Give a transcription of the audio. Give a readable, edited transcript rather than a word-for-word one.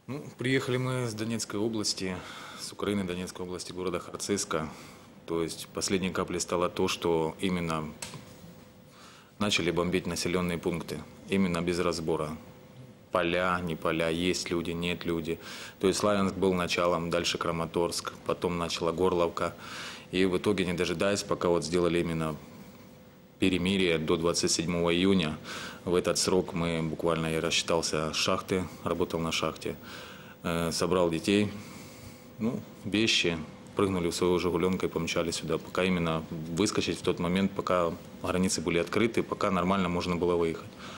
Ну, приехали мы с Донецкой области, с Украины, Донецкой области, города Харциска. То есть последней каплей стало то, что именно начали бомбить населенные пункты. Именно без разбора. Поля, не поля, есть люди, нет люди. То есть Славянск был началом, дальше Краматорск, потом начала Горловка. И в итоге, не дожидаясь, пока вот сделали именно перемирие до 27 июня. В этот срок мы буквально, я рассчитался с шахты, работал на шахте, собрал детей, ну, вещи, прыгнули в свою «Жигуленку» и помчали сюда, пока именно выскочить в тот момент, пока границы были открыты, пока нормально можно было выехать.